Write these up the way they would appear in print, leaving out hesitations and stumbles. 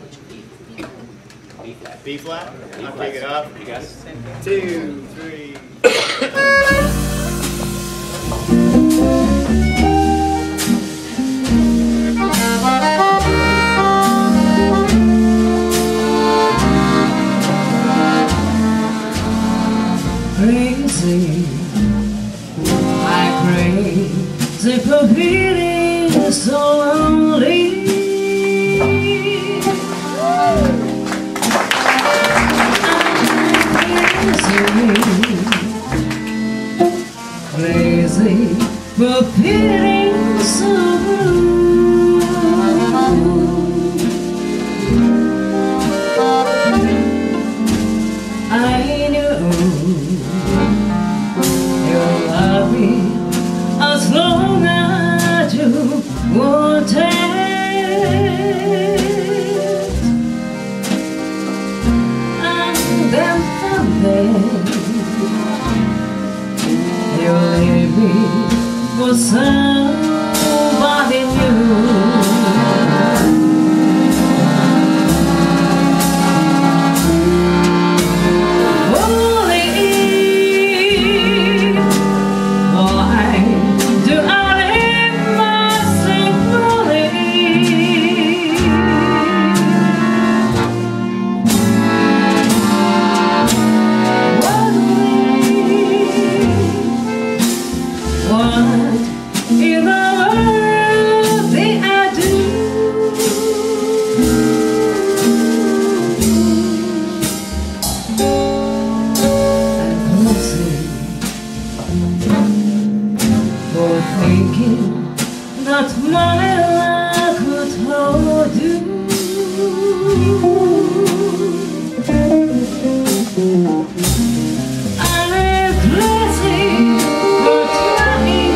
B flat. B flat? B I'll flat. pick it up. You got it. 2, 3. Crazy, I crazy for feeling so lonely. Crazy for feeling so blue. I know you'll love me as long as you want it, and then someday you'll leave me for somebody new. In the world that I do, I'm crazy for thinking that my love could hold you. I'm crazy for trying.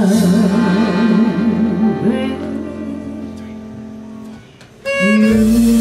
You